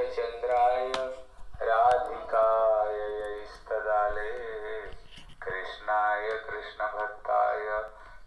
Chandraya Radhikaya Istadale Krishnaya Krishna Bhaktaya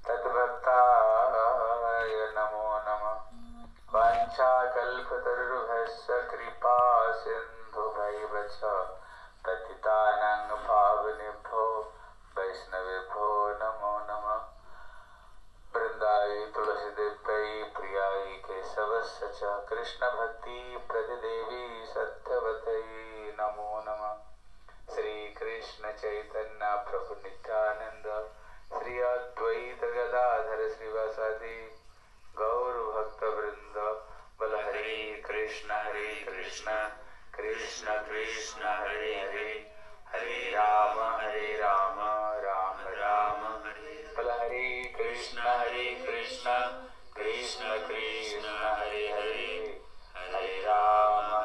Tadbhaktaya Namo Nama Vancha Kalpatarubhasya Kripa Sindhu Bhaivacha Patitanang Pavanibho Vaishnavibho Namo Nama Vrindai Tulasi Devai Priyai Kesavasya Krishna Bhakti Pradidevi Satyavatai Namo Nama Sri Krishna Chaitanya Prabhu Nityananda Sri Advaita Gadadhara Srivasadi Gauru Bhakta Vrinda Bala Hare Krishna Krishna Krishna Hare Hare Hare Rama Rama Rama Hare Bala Hare Krishna Krishna Krishna Hare Hare Hare Rama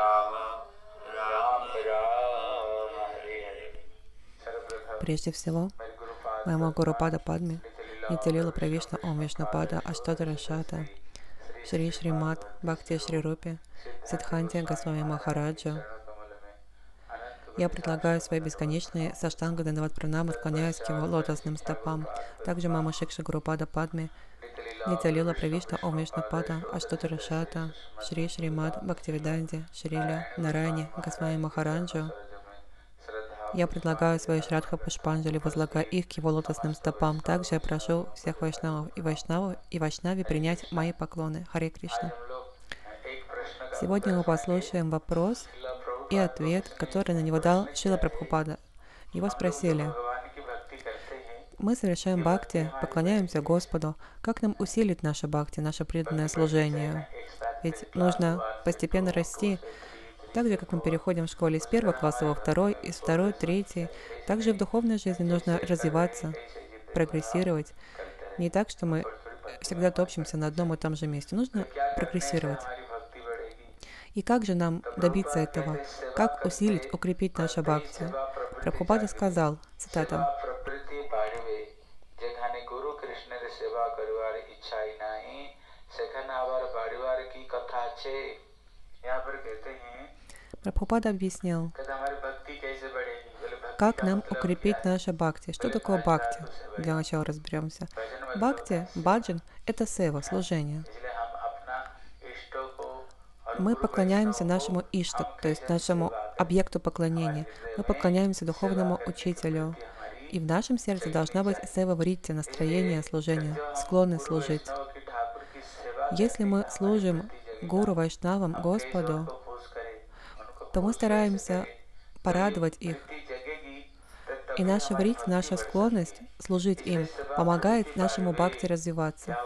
Rama Hare Hare. Прежде всего, моему Гуру Пада Падме, Нитья Лила Правишна Ом Вишнупада Аштадара Шата, Шри Шримад Бхакти Шри Рупи, Сиддханти Госвами Махараджа, я предлагаю свои бесконечные саштанга Дандават Пранамы, склоняясь к его лотосным стопам. Также Мама Шикша Гуру Пада Падме, Нитья Лила Правишна Ом Вишнупада Аштадара Шата, Шри Шримад Бхактивиданти Шрила Нарайни Госвами Махараджа. Я предлагаю свои Шрадха Пушпанджали, возлагая их к его лотосным стопам. Также я прошу всех вайшнавов и вайшнави принять мои поклоны. Харе Кришна. Сегодня мы послушаем вопрос и ответ, который на него дал Шрила Прабхупада. Его спросили: мы совершаем бхакти, поклоняемся Господу. Как нам усилить наше бхакти, наше преданное служение? Ведь нужно постепенно расти. Так же, как мы переходим в школе из первого класса во второй, из второй, третий, также и в духовной жизни нужно развиваться, прогрессировать. Не так, что мы всегда топчемся на одном и том же месте. Нужно прогрессировать. И как же нам добиться этого? Как усилить, укрепить наше бхакти? Прабхупада сказал, цитата: Прабхупада объяснил, как нам укрепить наше бхакти. Что такое бхакти? Для начала разберемся. Бхакти, баджан — это сева, служение. Мы поклоняемся нашему ишту, то есть нашему объекту поклонения. Мы поклоняемся духовному учителю. И в нашем сердце должна быть сева вритти, настроение служения, склонность служить. Если мы служим гуру, вайшнавам, Господу, то мы стараемся порадовать их. И наша вритти, наша склонность служить им помогает нашему бхакти развиваться.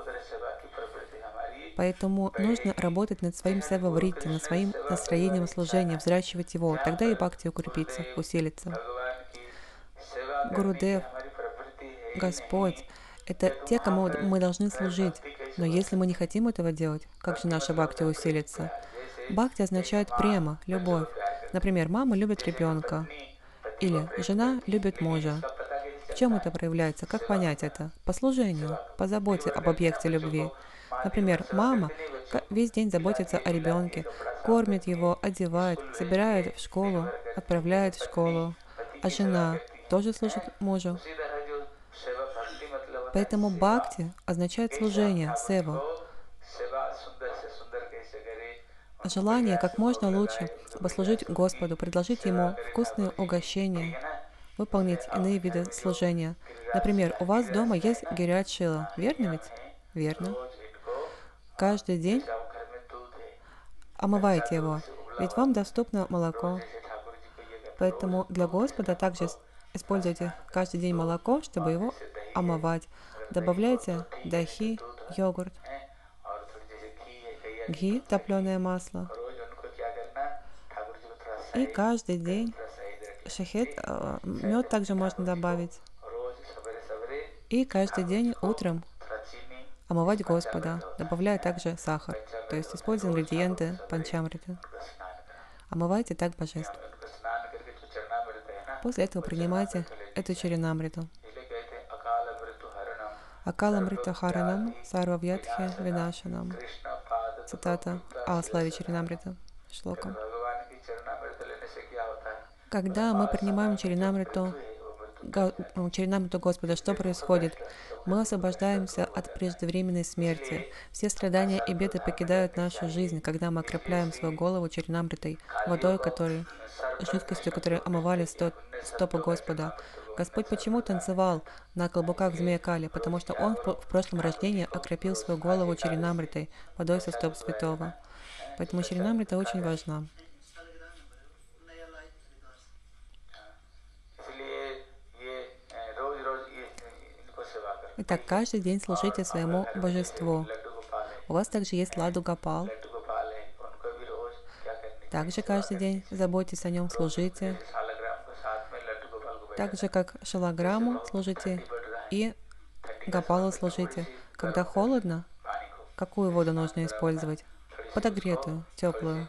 Поэтому нужно работать над своим сева-вритти, над своим настроением служения, взращивать его. Тогда и бхакти укрепится, усилится. Гурудев, Господь — это те, кому мы должны служить. Но если мы не хотим этого делать, как же наша бхакти усилится? Бхакти означает према, любовь. Например, мама любит ребенка, или жена любит мужа. В чем это проявляется? Как понять это? По служению, по заботе об объекте любви. Например, мама весь день заботится о ребенке, кормит его, одевает, собирает в школу, отправляет в школу, а жена тоже служит мужу. Поэтому бхакти означает служение, сева. Желание как можно лучше послужить Господу, предложить Ему вкусные угощения, выполнить иные виды служения. Например, у вас дома есть гирят шила, верно ведь? Верно. Каждый день омывайте его, ведь вам доступно молоко. Поэтому для Господа также используйте каждый день молоко, чтобы его омывать. Добавляйте дахи, йогурт, гхи, топленое масло. И каждый день шахет, мед также можно добавить. И каждый день утром омывать Господа, добавляя также сахар, то есть используя ингредиенты панчамриты. Омывайте так божеств. После этого принимайте эту чаринамриту. Акаламрита харанам сарвавьядхи винашанам. Цитата о славе чаринамрита. шлока. भगवान की चरणामृत लेने से क्या होता है? Когда мы принимаем Чаринамриту Господа, что происходит? Мы освобождаемся от преждевременной смерти. Все страдания и беды покидают нашу жизнь, когда мы окропляем свою голову Чаринамритой, водой, жидкостью, которой омывали стопы Господа. Господь почему танцевал на каблуках змея Кали? Потому что Он в прошлом рождении окропил свою голову Чаринамритой, водой со стоп святого. Поэтому Чаринамрита очень важна. Итак, каждый день служите своему божеству. У вас также есть Ладу Гопал. Также каждый день заботьтесь о нем, служите. Так же, как Шалаграму служите и Гопалу служите. Когда холодно, какую воду нужно использовать? Подогретую, теплую.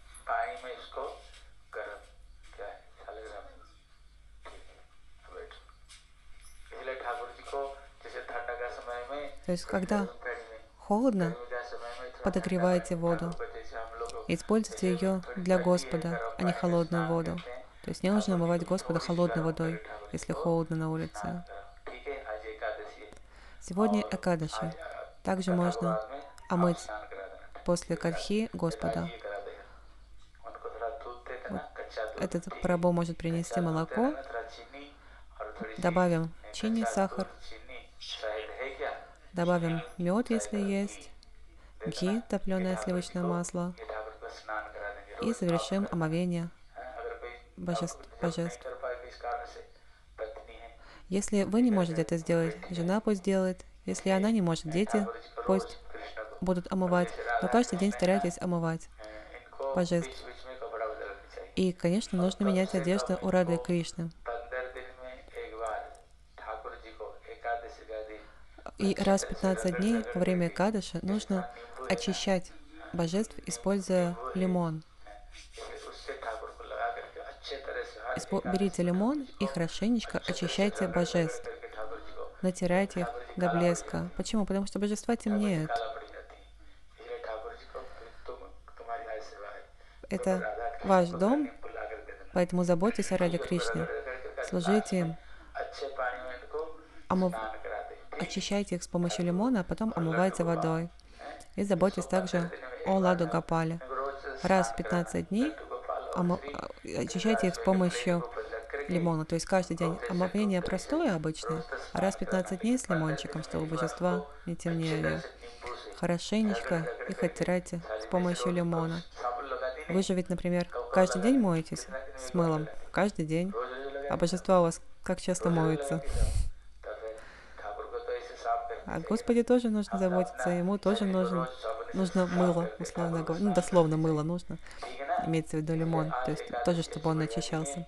То есть, когда холодно, подогревайте воду. Используйте ее для Господа, а не холодную воду. То есть не нужно омывать Господа холодной водой, если холодно на улице. Сегодня Экадаши. Также можно омыть после Катхи Господа. Вот этот прабhu может принести молоко. Добавим чини, сахар. Добавим мед, если есть, ги, топленое сливочное масло, и совершим омовение божеств. Если вы не можете это сделать, жена пусть делает. Если она не может, дети пусть будут омывать. Но каждый день старайтесь омывать божеств. И, конечно, нужно менять одежду у Рады и Кришны. И раз в 15 дней во время Экадаши нужно очищать божеств, используя лимон. Берите лимон и хорошенечко очищайте божеств. Натирайте их до блеска. Почему? Потому что божества темнеют. Это ваш дом, поэтому заботьтесь о Раде Кришне. Служите им. Очищайте их с помощью лимона, а потом омывайте водой. И заботьтесь также о Ладу Гопале. Раз в 15 дней очищайте их с помощью лимона. То есть каждый день омовение простое обычное, а раз в 15 дней с лимончиком, чтобы божества не темнели. Хорошенечко их оттирайте с помощью лимона. Вы же ведь, например, каждый день моетесь с мылом. Каждый день. А божества у вас как часто моются? О Господе тоже нужно заботиться, ему тоже нужно мыло, условно говоря. Ну, дословно мыло нужно. Имеется в виду лимон, то есть тоже, чтобы он очищался.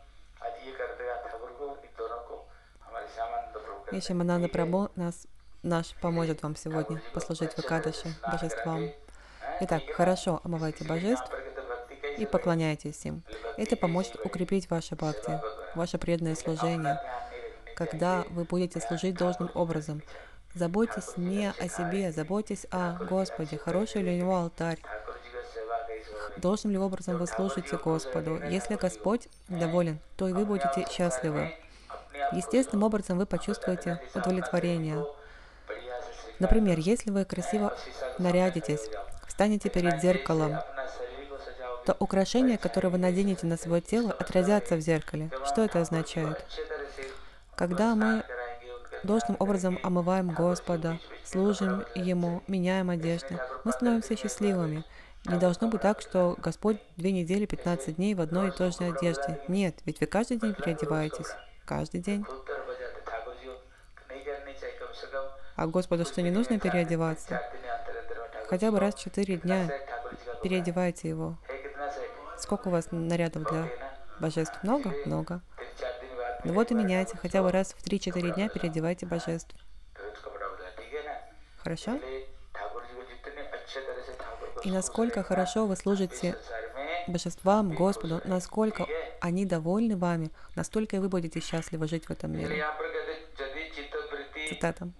И Шимананда Прабху наш поможет вам сегодня послужить в Экадаши божествам. Итак, хорошо омывайте божеств и поклоняйтесь им. Это поможет укрепить ваше бхакти, ваше преданное служение, когда вы будете служить должным образом. Заботьтесь не о себе, заботьтесь о Господе. Хороший ли у него алтарь? Должным ли образом вы служите Господу? Если Господь доволен, то и вы будете счастливы. Естественным образом вы почувствуете удовлетворение. Например, если вы красиво нарядитесь, встанете перед зеркалом, то украшения, которые вы наденете на свое тело, отразятся в зеркале. Что это означает? Когда мы должным образом омываем Господа, служим Ему, меняем одежды, мы становимся счастливыми. Не должно быть так, что Господь 2 недели, 15 дней в одной и той же одежде. Нет, ведь вы каждый день переодеваетесь. Каждый день. А Господу что, не нужно переодеваться? Хотя бы раз в 4 дня переодевайте Его. Сколько у вас нарядов для божеств? Много? Много. Ну вот и меняйте. Хотя бы раз в 3-4 дня переодевайте божеств. Хорошо? И насколько хорошо вы служите божествам, Господу, насколько они довольны вами, настолько и вы будете счастливы жить в этом мире. Цитата.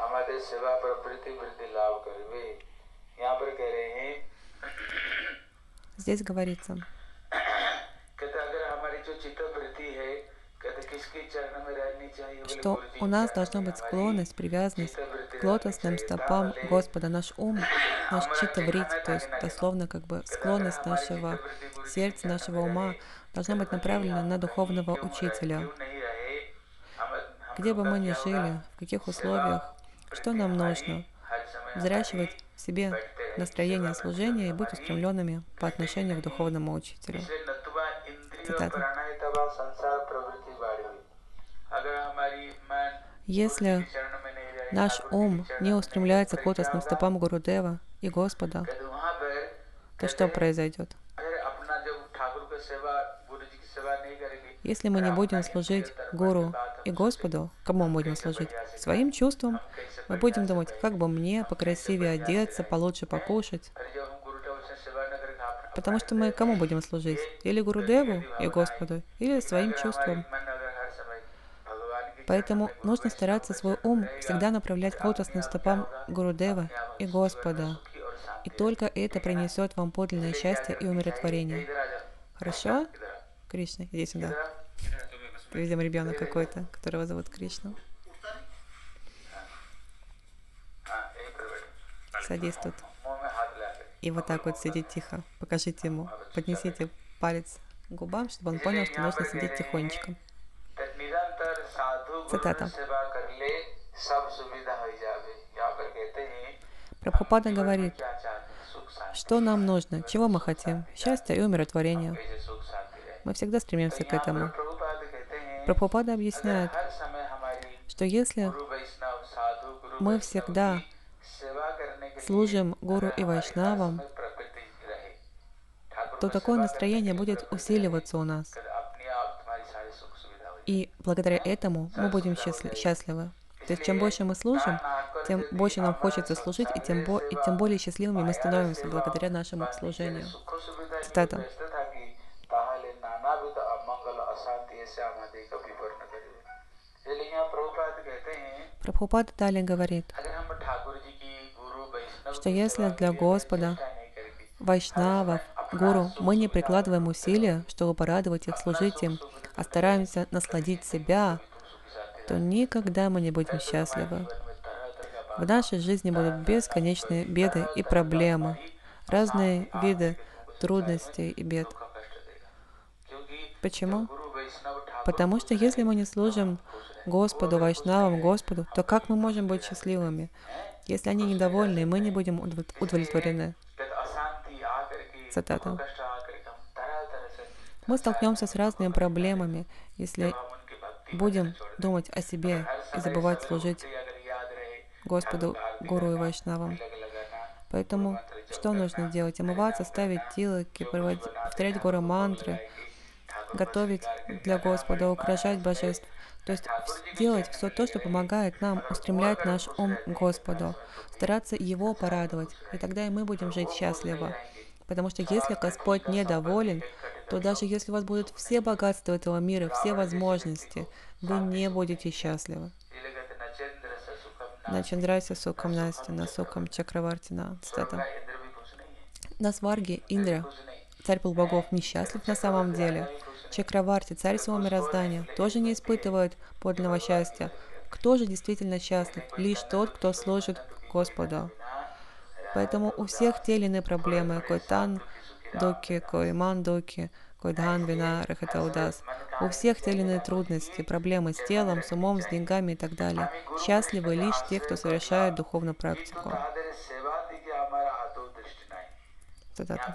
हमारे सेवा प्रवृत्ति वृद्धि लाभ करवे। यहाँ पर कह रहे हैं Здесь говорится, कहते अगर हमारी जो चित्त वृत्ति है कहते किसके चरण में रहनी चाहिए, बोले что गुरु जी у के нас चरण должна में быть हमारी склонность, привязанность चित्त वृत्ति к रहनी лотосным चाहिए। стопам बोले Господа. Наш ум, наш हमारा читтаврит, ठिकाना то ना есть गिना गिना дословно как бы कहते अगर склонность हमारी चित्त нашего वृत्ति गुरु जी के сердца, चरण нашего में ума रहे должна कहते быть तो कहीं направлена हम на कहीं духовного क्यों учителя. नहीं रहे, हम Где लोग бы का мы ни क्या होगा, жили, в каких सेवा условиях, что वृत्ति нам हमारी нужно? हर समय Взращивать हमारी в себе बैठते रहेगी, настроение सेवा में служения и हमारी быть устремленными по घटेगी отношению к नहीं। духовному учителю. इसलिए नतुबा इंद्रिय Цитата. प्राणाय तबा संसार प्रवृत्ति बाढ़ी। अगर हमारी मन गुरु जी Если के चरण में नहीं रहे, наш ठाकुर जी ум के चरण не में नहीं устремляется रहे, к फिर क्या лотосным होगा, стопам Гурудева и Господа, कहते वहाँ पर то कहते что हैं произойдет? अगर अपना जब ठाकुर का सेवा गुरु जी की सेवा नहीं करेंगे, Если мы не будем служить Гуру и Господу, кому мы будем служить? Своим чувствам. Мы будем думать, как бы мне покрасивее одеться, получше покушать. अरे जब हम गुरु ठाकुर से सेवा न करेंगे अपना Потому что мы кому будем служить? Или Гурудеву и Господу, или своим чувствам. मन अगर हर समय भगवान के Поэтому нужно стараться свой ум всегда направлять к лотосным стопам Гурудева и Господа. И только это принесет вам подлинное счастье и умиротворение. Хорошо? Кришна, иди сюда. Видим ребенок какой-то, которого зовут Кришна. Садись тут. И вот так вот сидеть тихо. Покажите ему. Поднесите палец к губам, чтобы он понял, что нужно сидеть тихонечко. Цитата. Прабхупада говорит, что нам нужно, чего мы хотим, счастья и умиротворения. Мы всегда стремимся к этому. Прабхупада объясняет, что если мы всегда служим Гуру и Вайшнавам, то такое настроение будет усиливаться у нас. И благодаря этому мы будем счастливы. То есть чем больше мы служим, тем больше нам хочется служить, и тем более счастливыми мы становимся благодаря нашему служению. Цитата. Прабхупада далее говорит, что если для Господа, Вайшнавов, Гуру мы не прикладываем усилия, чтобы порадовать их, служить им, а стараемся насладить себя, то никогда мы не будем счастливы. В нашей жизни будут бесконечные беды и проблемы, разные виды трудностей и бед. Почему? Потому что если мы не служим Господу, Вайшнавам, Господу, то как мы можем быть счастливыми, если они недовольны, и мы не будем удовлетворены? Цитата. Мы столкнемся с разными проблемами, если будем думать о себе и забывать служить Господу, Гуру и Вайшнавам. Поэтому что нужно делать? Омываться, ставить тилоки, повторять гуру-мантры, готовить для Господа, украшать божеств. То есть делать все то, что помогает нам устремлять наш ум к Господу, стараться Его порадовать, и тогда и мы будем жить счастливо. Потому что если Господь недоволен, то даже если у вас будут все богатства этого мира, все возможности, вы не будете счастливы. На Чандрайся сукам Насти, на сукам Чакравартина. Цитата. На Сварге Индра, царь полубогов, несчастлив на самом деле. Чакраварти, царь всего мироздания, тоже не испытывает подлинного счастья. Кто же действительно счастлив? Лишь тот, кто служит Господу. Поэтому у всех те или иные проблемы, кой тан доки, кой ман доки, кой дхан вина рахатаудас, у всех те или иные трудности, проблемы с телом, с умом, с деньгами и так далее. Счастливы лишь те, кто совершает духовную практику. Цитата.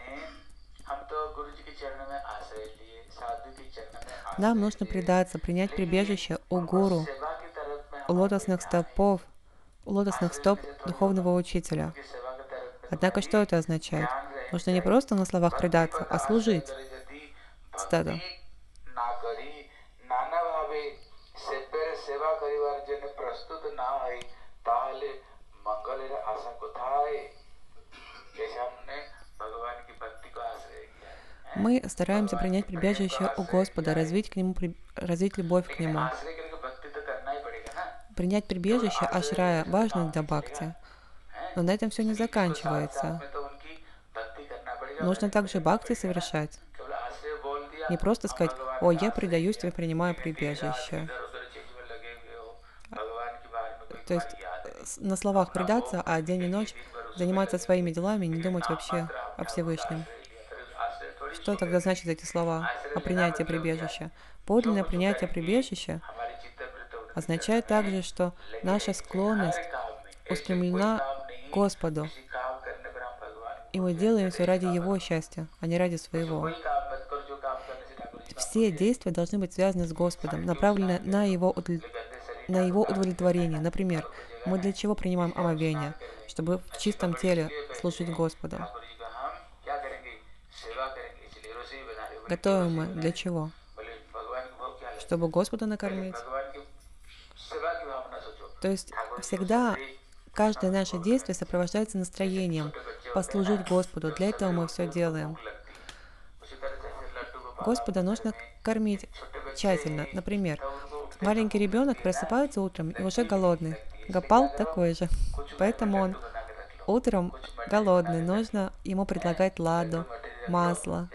Нам нужно предаться, принять прибежище у Гуру, у лотосных стоп духовного учителя. Однако что это означает? Нужно не просто на словах предаться, а служить. Цитата. Мы стараемся принять прибежище у Господа, развить любовь к Нему. Принять прибежище ашрая важно для бхакти, но на этом все не заканчивается. Нужно также бхакти совершать. Не просто сказать: «О, я предаюсь тебе, принимаю прибежище». То есть на словах предаться, а день и ночь заниматься своими делами, не думать вообще о Всевышнем. Что тогда значит эти слова о принятии прибежища? Подлинное принятие прибежища означает также, что наша склонность устремлена к Господу, и мы делаем все ради Его счастья, а не ради своего. Все действия должны быть связаны с Господом, направлены на Его удовлетворение. Например, мы для чего принимаем омовение? Чтобы в чистом теле служить Господу. Готовим мы для чего? Чтобы Господа накормить. То есть всегда каждое наше действие сопровождается настроением послужить Господу. Для этого мы все делаем. Господа нужно кормить тщательно. Например, маленький ребенок просыпается утром и уже голодный. Гопал такой же. Поэтому он утром голодный. Нужно ему предлагать ладу, масло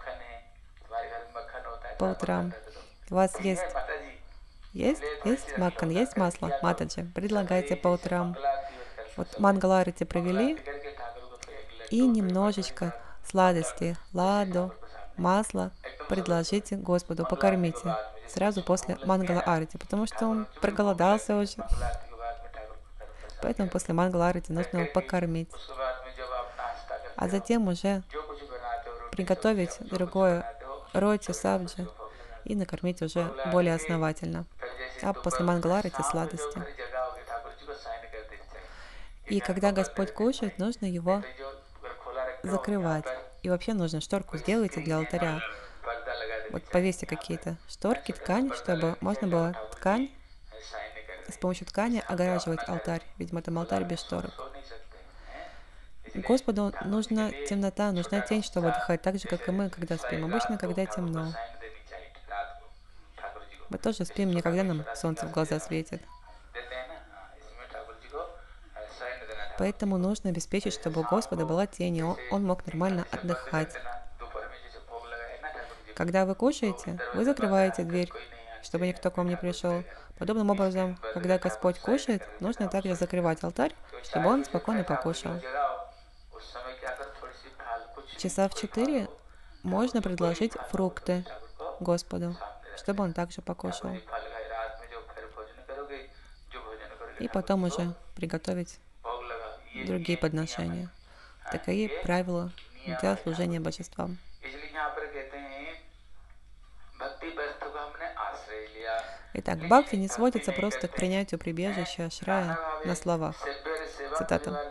по утрам. У вас есть маккан, есть масло? Матаджи, предлагайте по утрам. Вот Мангала-арати провели, и немножечко сладости, ладу, масло предложите Господу, покормите сразу после Мангала-арати, потому что он проголодался уже. Поэтому после Мангала-арати нужно его покормить. А затем уже приготовить другое роти, сабджи и накормить уже более основательно. А после Мангала-арати сладости. И когда Господь кушает, нужно его закрывать. И вообще нужно шторку сделайте для алтаря. Вот повесьте какие-то шторки, ткань, чтобы можно было с помощью ткани огораживать алтарь. Видимо, там алтарь без шторок. Господу нужна темнота, нужна тень, чтобы отдыхать, так же, как и мы, когда спим. Обычно, когда темно. Мы тоже спим не когда нам солнце в глаза светит. Поэтому нужно обеспечить, чтобы у Господа была тень, и Он мог нормально отдыхать. Когда вы кушаете, вы закрываете дверь, чтобы никто к вам не пришел. Подобным образом, когда Господь кушает, нужно также закрывать алтарь, чтобы Он спокойно покушал. Часа в 4 можно предложить фрукты Господу, чтобы Он также покушал. И потом уже приготовить другие подношения. Таковы правила для служения божествам. Итак, бхакти не сводится просто к принятию прибежища ашрая на словах. Цитата.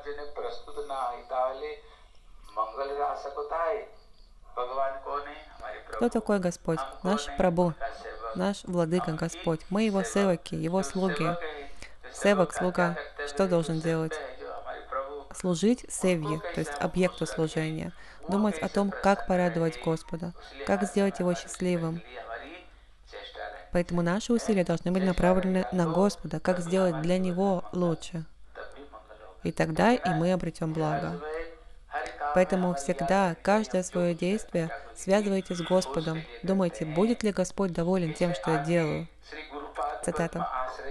Кто такой Господь? Наш Прабху, наш Владыка Господь. Мы Его севаки, Его слуги. Севак, слуга, что должен делать? Служить севье, то есть объекту служения. Думать о том, как порадовать Господа, как сделать Его счастливым. Поэтому наши усилия должны быть направлены на Господа, как сделать для Него лучше. И тогда и мы обретем благо. Поэтому всегда, каждое свое действие связывайте с Господом. Думайте, будет ли Господь доволен тем, что я делаю. Цитата.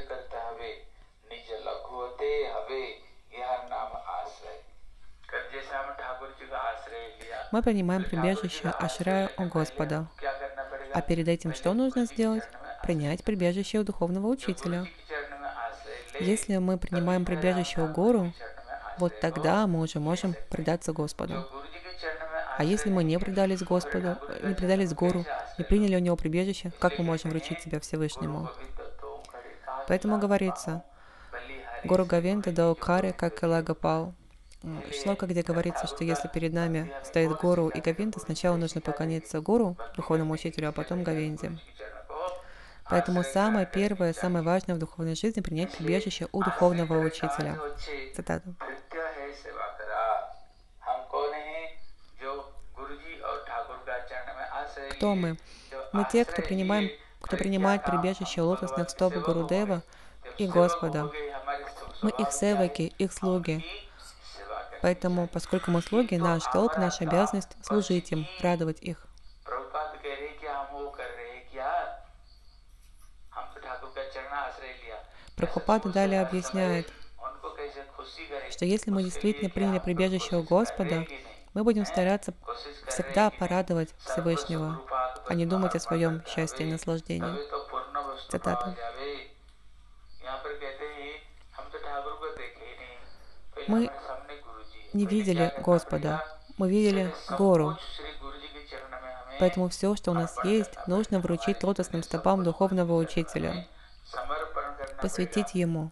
Мы принимаем прибежище ашрая у Господа. А перед этим что нужно сделать? Принять прибежище у духовного учителя. Если мы принимаем прибежище у гуру, вот тогда мы уже можем предаться Господу. А если мы не предались Господу, не предались гуру, не приняли у него прибежище, как мы можем вручить себя Всевышнему? Поэтому говорится, Гуру Говинда Даукаре, как Элагапал. Шлока, где говорится, что если перед нами стоит Гуру и Говинда, сначала нужно поклониться Гуру, духовному учителю, а потом Говинде. Поэтому самое первое, самое важное в духовной жизни — принять прибежище у духовного учителя. Цитата. Кто мы? Мы те, кто принимает прибежище у лотосных стоп Гурудева, и Господа. Мы их севаки, их слуги. Поэтому, поскольку мы слуги, наш долг, наша обязанность служить им, радовать их. Прабхупада далее объясняет, что если мы действительно приняли прибежище у Господа, мы будем стараться всегда порадовать Всевышнего, а не думать о своем счастье и наслаждении. Цитата. Мы не видели Господа, мы видели Гуру. Поэтому все, что у нас есть, нужно вручить лотосным стопам духовного учителя, посвятить ему.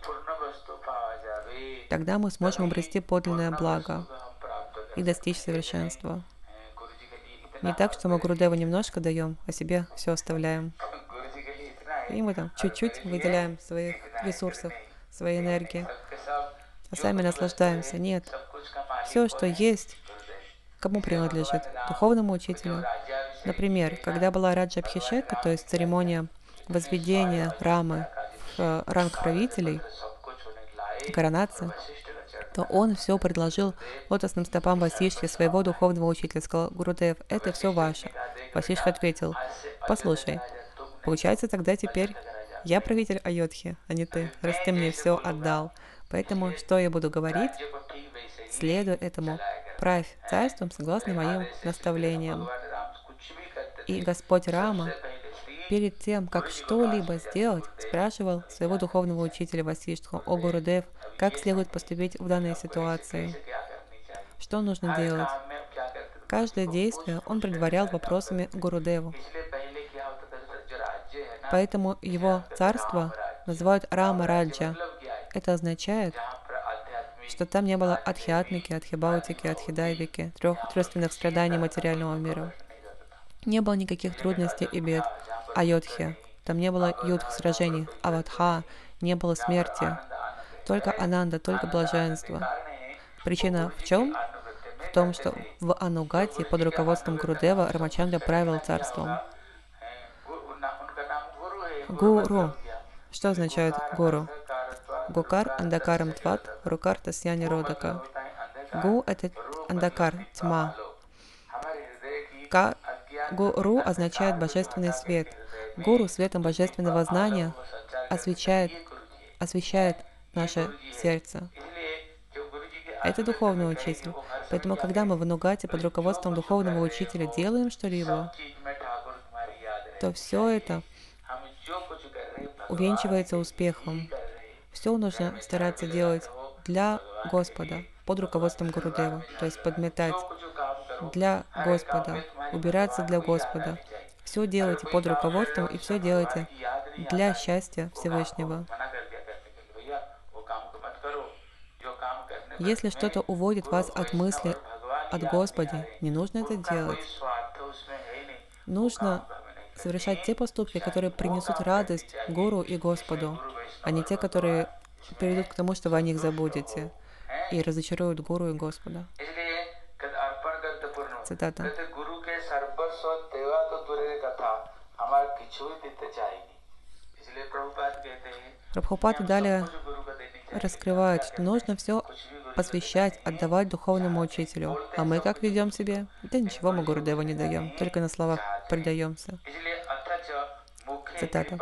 Тогда мы сможем обрести подлинное благо и достичь совершенства. Не так, что мы Гурудеву немножко даем, а себе все оставляем. И мы там чуть-чуть выделяем своих ресурсов, своей энергии, а сами наслаждаемся. Нет. Все, что есть, кому принадлежит? Духовному учителю. Например, когда была Раджа Абхишека, то есть церемония возведения Рамы в ранг правителей, коронация, то он все предложил лотосным стопам Васиштхи, своего духовного учителя. Сказал: Гурудев, это все ваше. Васиштха ответил: послушай, получается, тогда теперь я правитель Айодхи, а не ты, раз ты мне все отдал. Поэтому что я буду говорить? Следуй этому. Правь царством согласно моим наставлениям. И Господь Рама перед тем, как что-либо сделать, спрашивал своего духовного учителя Васиштху: о Гурудев, как следует поступить в данной ситуации? Что нужно делать? Каждое действие он предварял вопросами Гурудеву. Поэтому его царство называют Рама Раджа. Это означает, что там не было адхиатмики, адхибаутики, адхидайвики, трехственных страданий материального мира. Не было никаких трудностей и бед. Айодхи. Там не было юдх сражений. Авадха. Не было смерти. Только ананда, только блаженство. Причина в чем? В том, что в Анугате под руководством Гурудева Рамачандра правил царством. Гуру. Что означает гуру? Гукар андакарам тват, рукар тасьяни родака. Гу — это андакар, тьма. Гуру означает божественный свет. Гуру светом божественного знания освещает наше сердце. Это духовный учитель. Поэтому, когда мы в Анугате под руководством духовного учителя делаем что-либо, то все это увенчивается успехом. Все нужно стараться делать для Господа, под руководством Гурудева, то есть подметать для Господа, убираться для Господа. Все делайте под руководством и все делайте для счастья Всевышнего. Если что-то уводит вас от мысли от Господа, не нужно это делать. Нужно совершать те поступки, которые принесут радость Гуру и Господу, а не те, которые приведут к тому, что вы о них забудете и разочаруют Гуру и Господа. Цитата. Прабхупада далее раскрывает, что нужно все посвящать, отдавать духовному учителю. А мы как ведем себя? Да ничего мы Гурудеву не даем, только на словах предаемся. Цитата.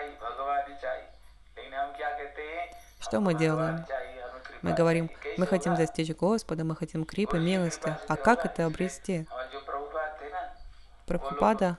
Что мы делаем? Мы говорим: мы хотим достичь Господа, мы хотим крипы, милости. А как это обрести? Прабхупада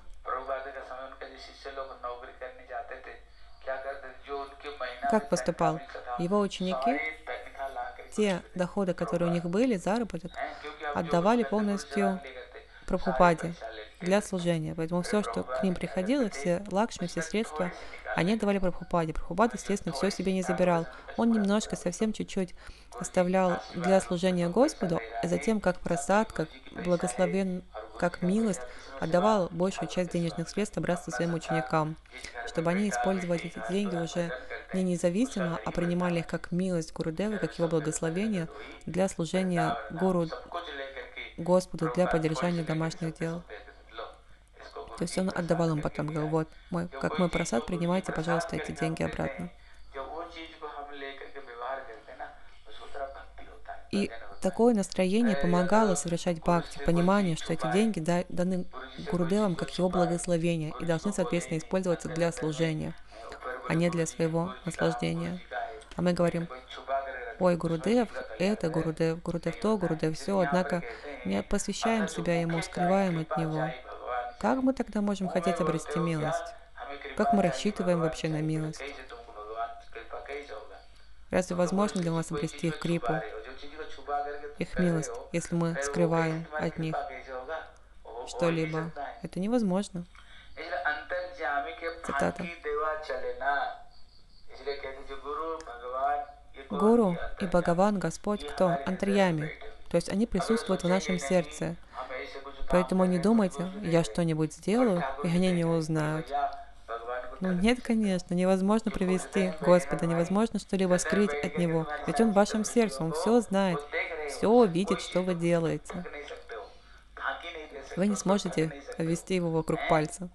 как поступал? Его ученики, те доходы, которые у них были, заработок, отдавали полностью Прабхупаде для служения. Поэтому все, что к ним приходило, все лакшми, все средства, они отдавали Прабхупаде. Прабхупада, естественно, все себе не забирал. Он немножко, совсем чуть-чуть оставлял для служения Господу, а затем, как прасад, как благословен, как милость, отдавал большую часть денежных средств обратно своим ученикам, чтобы они использовали эти деньги уже не независимо, а принимали их как милость Гурудева, как его благословение для служения Гуру Господу, для поддержания домашних дел. То есть он отдавал им потом, говорил: вот, как мой просад, принимайте, пожалуйста, эти деньги обратно. И такое настроение помогало совершать бхакти, понимание, что эти деньги даны Гурудевам как его благословение и должны, соответственно, использоваться для служения, а не для своего наслаждения. А мы говорим: ой, Гурудев, это Гурудев, Гурудев то, Гурудев все, однако не посвящаем себя ему, скрываем от него. Как мы тогда можем хотеть обрести милость? Как мы рассчитываем вообще на милость? Разве возможно для нас обрести их крипу, их милость, если мы скрываем от них что-либо? Это невозможно. Цитата. Гуру и Бхагаван, Господь, кто? Антарьями. То есть они присутствуют в нашем сердце. Поэтому не думайте, я что-нибудь сделаю, и они не узнают. Ну нет, конечно, невозможно привести Господа, невозможно что-либо скрыть от Него. Ведь Он в вашем сердце, Он все знает, все видит, что вы делаете. Вы не сможете обвести Его вокруг пальца.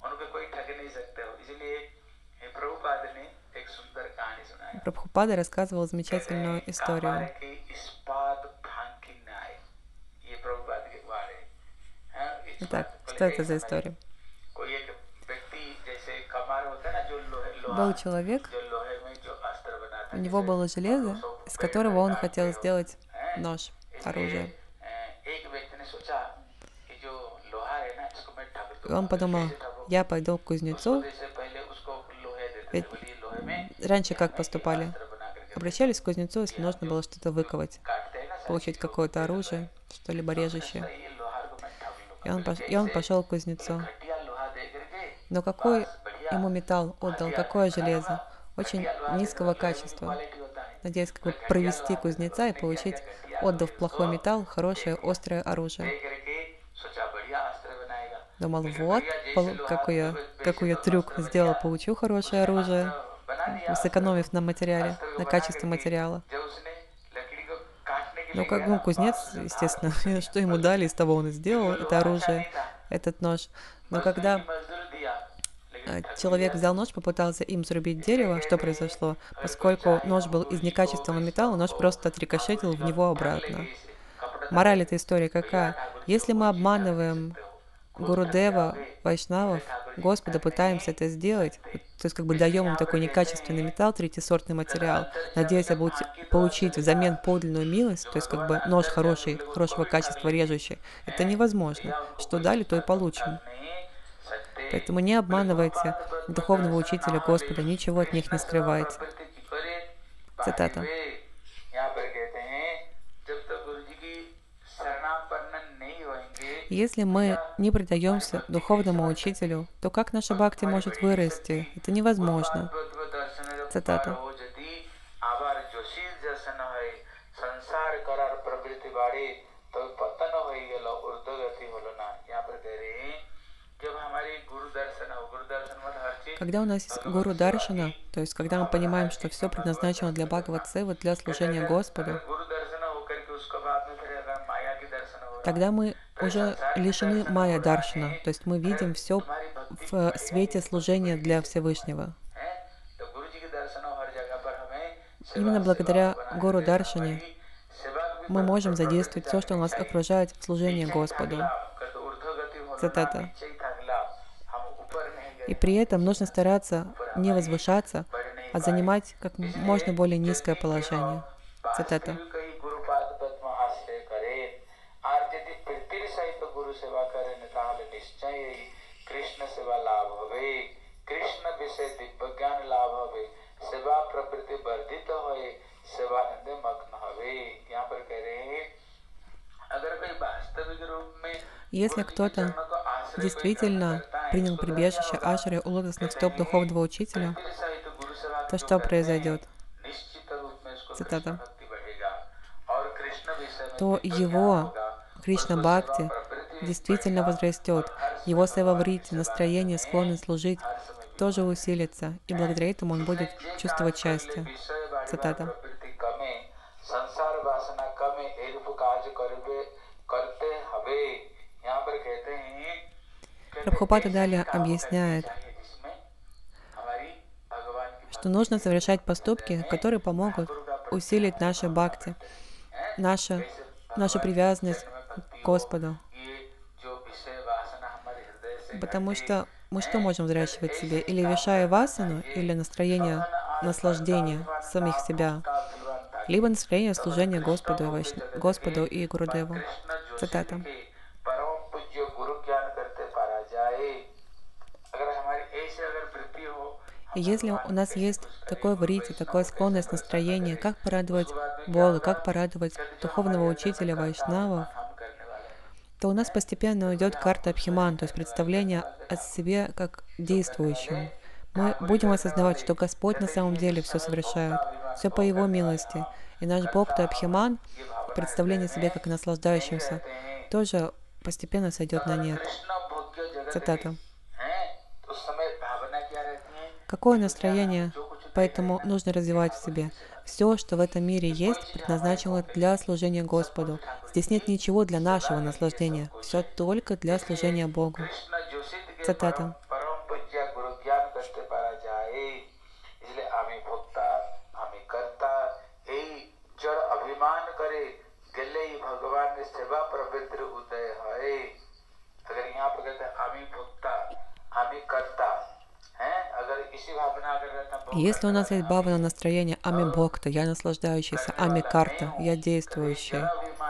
Прабхупада рассказывал замечательную историю. Итак, что это за история? Был человек, у него было железо, из которого он хотел сделать нож, оружие. И он подумал: я пойду к кузнецу. Ведь раньше как поступали? Обращались к кузнецу, если нужно было что-то выковать, получить какое-то оружие, что-либо режущее. И он пошел к кузнецу. Но какой ему металл отдал, какое железо? Очень низкого качества. Надеюсь, как бы провести кузнеца и получить, отдав плохой металл, хорошее острое оружие. Думал: вот, какой я трюк сделал, получу хорошее оружие, сэкономив на материале, на качестве материала. Ну, как кузнец, естественно, что ему дали, из того он и сделал это оружие, этот нож. Но когда человек взял нож, попытался им срубить дерево, что произошло? Поскольку нож был из некачественного металла, нож просто отрикошетил в него обратно. Мораль этой истории какая? Если мы обманываем Гурудева, Вайшнавов, Господа, пытаемся это сделать, то есть как бы даем им такой некачественный металл, третьесортный материал, надеясь получить взамен подлинную милость, то есть как бы нож хорошего качества, режущий, это невозможно. Что дали, то и получим. Поэтому не обманывайте духовного учителя Господа, ничего от них не скрывайте. Цитата. Если мы не предаемся духовному учителю, то как наша бхакти может вырасти? Это невозможно. Цитата. Когда у нас есть гуру даршана, то есть когда мы понимаем, что все предназначено для Бхагават-севы, для служения Господу, тогда мы уже лишены майя даршана, то есть мы видим все в свете служения для Всевышнего. Именно благодаря гуру даршане мы можем задействовать все, что нас окружает в служении Господу. Цитата. И при этом нужно стараться не возвышаться, а занимать как можно более низкое положение. Цитата. Если кто-то действительно принял прибежище ашры у лотосных стоп духовного учителя, то что произойдет? Цитата. То его Кришна-бхакти действительно возрастет, его севаврити, настроение, склонность служить, тоже усилится, и благодаря этому он будет чувствовать счастье. Цитата. Прабхупада далее объясняет, что нужно совершать поступки, которые помогут усилить наши бхакти. нашу привязанность к Господу. Потому что мы что можем взращивать в себе? Или вишая васану, или настроение наслаждения самих себя, либо настроение служения Господу и Гурудеву. Цитата. И если у нас есть такое врити, такая склонность настроения, как порадовать Бога, как порадовать духовного учителя Вайшнавов, то у нас постепенно уйдет карта Абхиман, то есть представление о себе как действующем. Мы будем осознавать, что Господь на самом деле все совершает, все по Его милости. И наш Бхакта Абхиман, представление о себе как наслаждающимся, тоже постепенно сойдет на нет. Цитата. Какое настроение? Поэтому нужно развивать в себе. Все, что в этом мире есть, предназначено для служения Господу. Здесь нет ничего для нашего наслаждения. Все только для служения Богу. Цитата. Если у нас есть бхавана настроение ами бхакта, я наслаждающийся, ами карта, я действующий,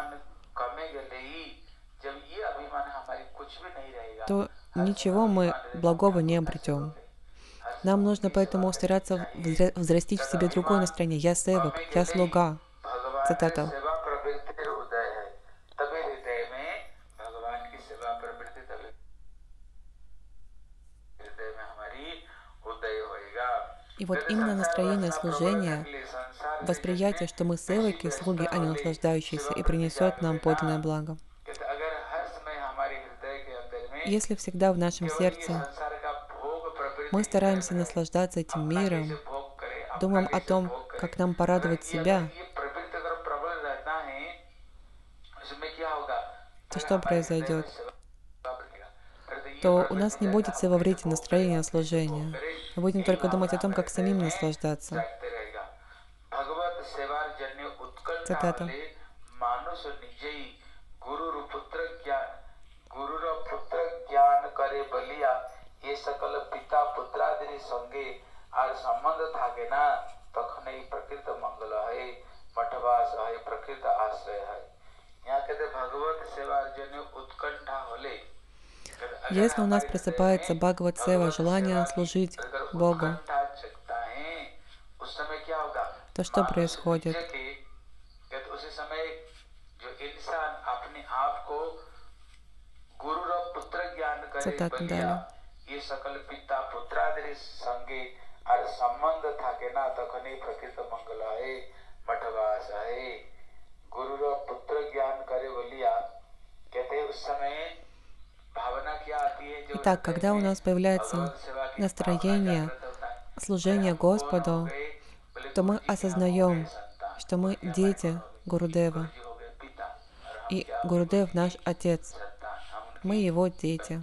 то ничего мы благого не обретем. Нам нужно поэтому стараться взрастить в себе другое настроение. Я севак, я слуга. Цитата. И вот именно настроение служения, восприятие, что мы севаки, слуги, а не наслаждающиеся, и принесет нам подлинное благо. Если всегда в нашем сердце мы стараемся наслаждаться этим миром, думаем о том, как нам порадовать себя, то что произойдет? То у нас не будет севаврити настроения служения. Мы будем только думать о том, как самим наслаждаться. Цитата. Если у нас просыпается Бхагават-сева, желание служить Богу, то что происходит? Цитата далее. Итак, когда у нас появляется настроение служения Господу, то мы осознаем, что мы дети Гурудева. И Гурудев наш Отец. Мы Его дети.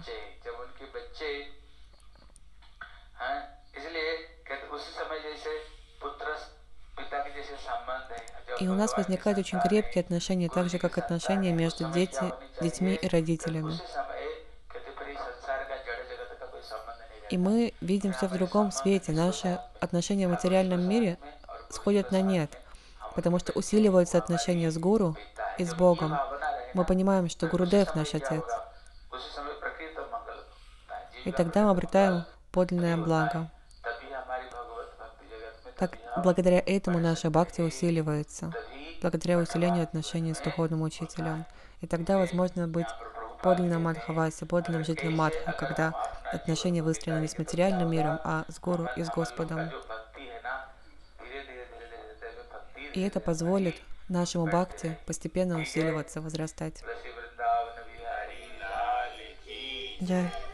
И у нас возникают очень крепкие отношения, так же, как отношения между детьми и родителями. И мы видим все в другом свете. Наши отношения в материальном мире сходят на нет, потому что усиливаются отношения с Гуру и с Богом. Мы понимаем, что Гурудев наш Отец. И тогда мы обретаем подлинное благо. Так, благодаря этому наша бхакти усиливается, благодаря усилению отношений с духовным учителем. И тогда возможно быть подлинным Мадхаваси, подлинным жителем Мадха, когда отношения выстроены не с материальным миром, а с Гуру и с Господом. И это позволит нашему бхакти постепенно усиливаться, возрастать. Джай.